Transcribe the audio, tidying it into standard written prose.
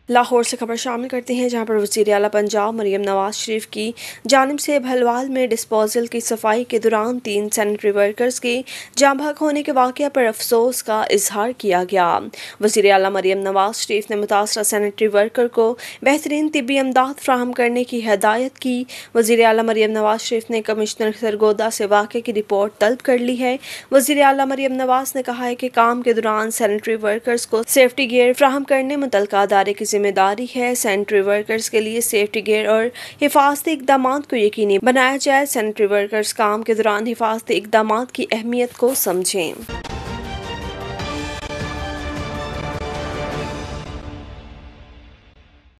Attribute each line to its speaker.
Speaker 1: लाहौर से खबर शामिल करते हैं, जहां पर वज़ीर आला पंजाब मरियम नवाज शरीफ की जानिब से भलवाल में डिस्पोजल की सफाई के दौरान 3 सैनिटरी वर्कर्स के जाँ बहक होने के वाक़या पर अफसोस का इजहार किया गया। वज़ीर आला मरियम नवाज शरीफ ने मुतासरा सैनिटरी वर्कर को बेहतरीन तिब्बी इमदाद फ्राहम करने की हिदायत की। वज़ीर आला मरियम नवाज शरीफ ने कमिश्नर सरगोदा से वाक़े की रिपोर्ट तलब कर ली है। वज़ीर आला मरियम नवाज ने कहा है कि काम के दौरान सैनिटरी वर्कर्स को सेफ्टी गियर फ्राहम करने मुतल्लिका अदारे की जिम्मेदारी है। सैनिटरी वर्कर्स के लिए सेफ्टी गियर और हिफाजती इक़दाम को यकीनी बनाया जाए। सैनिटरी वर्कर्स काम के दौरान हिफाजती इक़दाम की अहमियत को समझें।